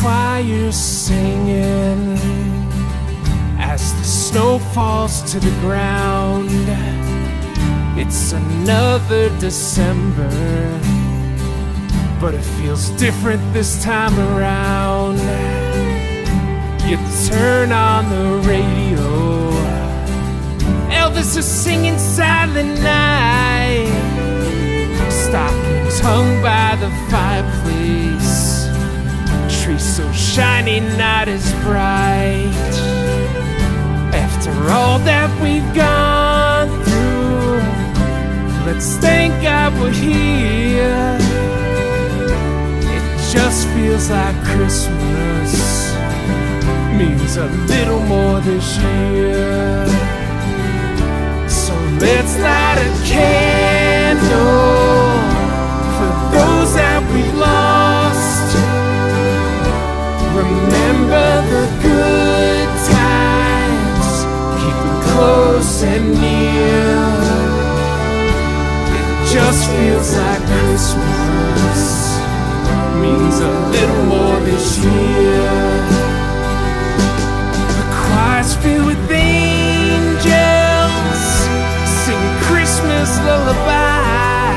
choir singing as the snow falls to the ground. It's another December, but it feels different this time around. You turn on the radio, Elvis is singing Silent Night. Stockings hung by the fireplace, tree so shiny, not as bright. After all that we've gone through, let's thank God we're here. It just feels like Christmas means a little more this year. So let's light a candle for those that we've lost. Remember the good times, keep them close and near. It just feels like Christmas means a little more this year. The choir's filled with angels singing Christmas lullaby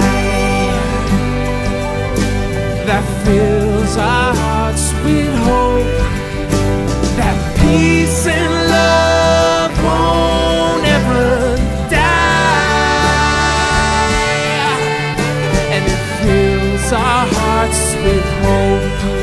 that fills our hearts with hope, that peace and love won't ever die, and it fills our hearts with hope.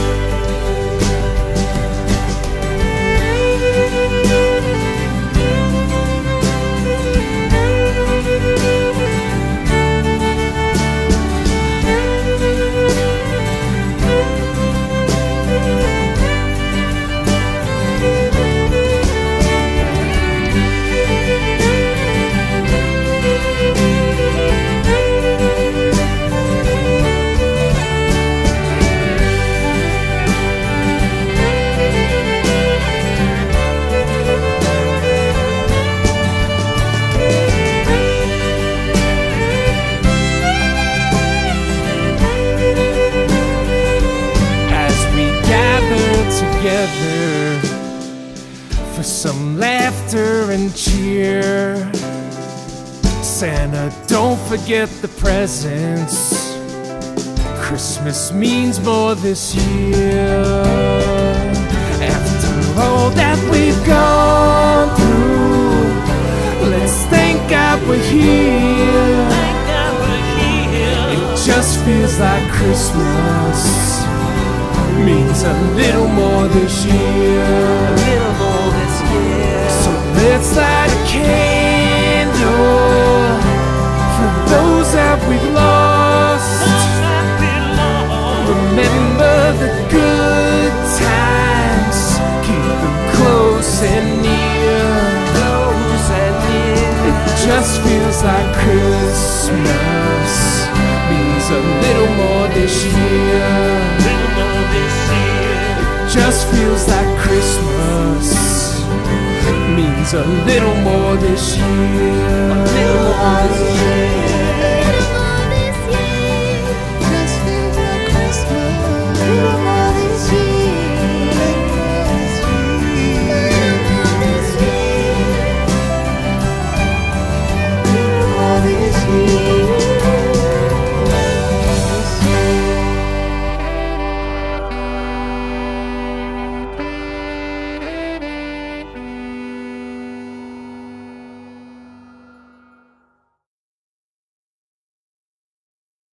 Together for some laughter and cheer. Santa, don't forget the presents. Christmas means more this year. After all that we've gone through, let's thank God we're here. It just feels like Christmas means a little more this year. So let's light a candle for those that we've lost. Remember the good times, keep them close and near. It just feels like Christmas means a little more this year. Just feels like Christmas means a little more this year. A little more this year.